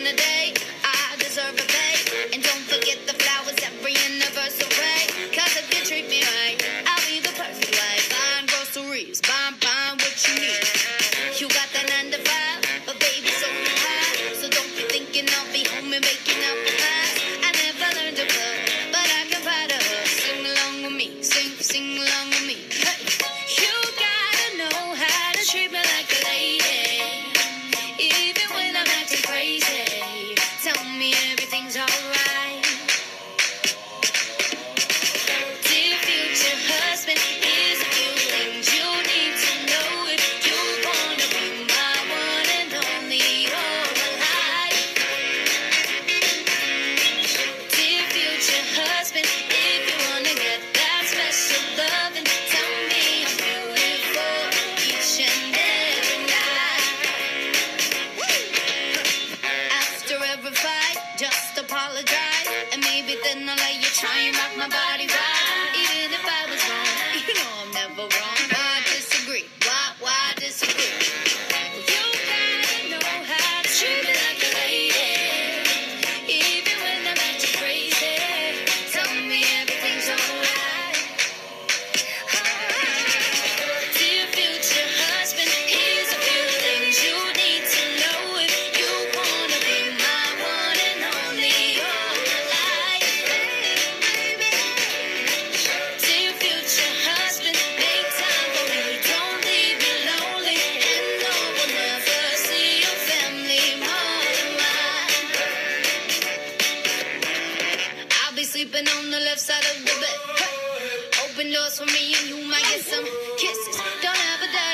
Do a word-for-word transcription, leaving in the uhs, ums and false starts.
a day. I deserve a pay. And don't forget the flowers every anniversary. Cause if you treat me right, I'll be the perfect wife. Buying groceries, buying, buying what you need. You got that nine to five, but baby, so do I. So don't be thinking I'll be home and making out the pies. I never learned to cook, but I can buy the hook. Sing along with me, sing, sing along with me. Hey. You gotta know how to treat me like a lady, even when I'm acting crazy. Tell me everything's alright. Dear future husband, here's a few things you need to know if you wanna be my one and only all my life. Dear future husband, if you wanna get that special loving, tell me I'm beautiful each and every night. After every fight, just apologize, and maybe then I'll let you try and rock my body right. Even if I was wrong, you know I'm never wrong. Why disagree? Why, why disagree? You gotta know how to treat me like a lady, even when I'm acting crazy. Tell me everything's alright. Dear future husband, here's a few things you need to know if you wanna be my one and only all my life. Dear future husband, make time for me, don't leave me lonely, and no one ever see your family more than mine. I'll be sleeping on the left side of the bed. Hey. Open doors for me and you might get some kisses. Don't ever doubt